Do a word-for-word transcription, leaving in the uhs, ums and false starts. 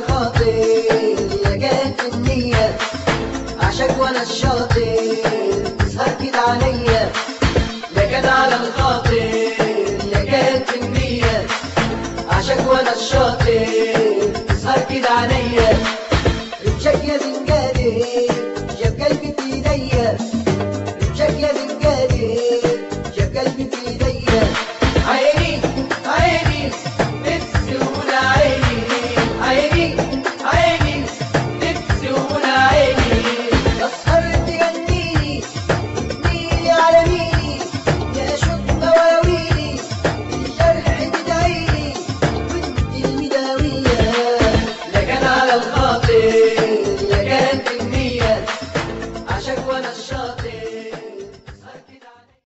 الخاطر يا جات النية، عشاك وانا الشاطر تسهر كده عليا. يا جات على الخاطر يا جات النية، عشاك وانا الشاطر تسهر كده عليا. رمشك يا زنجالي جاب قلبي في ايديا، رمشك يا زنجالي جاب قلبي في ايديا. عيني عيني نفسي ولا عيني، عيني عيني نفسي ولا عيني. اسهر تغنيلي وتميلي على ميلي، يا شط مواويلي الجرح تدعيلي وانت المداوية. لا كان على الخاطر